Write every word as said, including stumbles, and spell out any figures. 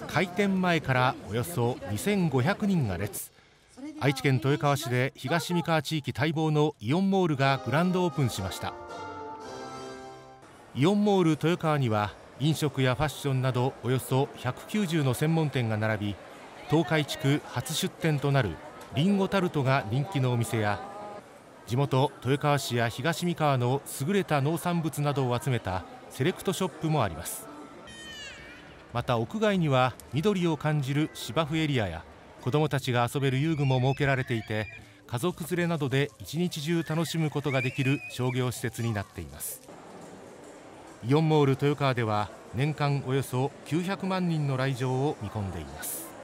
開店前からおよそにせんごひゃくにんが列。愛知県豊川市で東三河地域待望のイオンモールがグランドオープンしました。イオンモール豊川には飲食やファッションなどおよそひゃくきゅうじゅうの専門店が並び、東海地区初出店となるりんごタルトが人気のお店や、地元豊川市や東三河の優れた農産物などを集めたセレクトショップもあります。また屋外には緑を感じる芝生エリアや子どもたちが遊べる遊具も設けられていて、家族連れなどで一日中楽しむことができる商業施設になっています。イオンモール豊川では年間およそきゅうひゃくまんにんの来場を見込んでいます。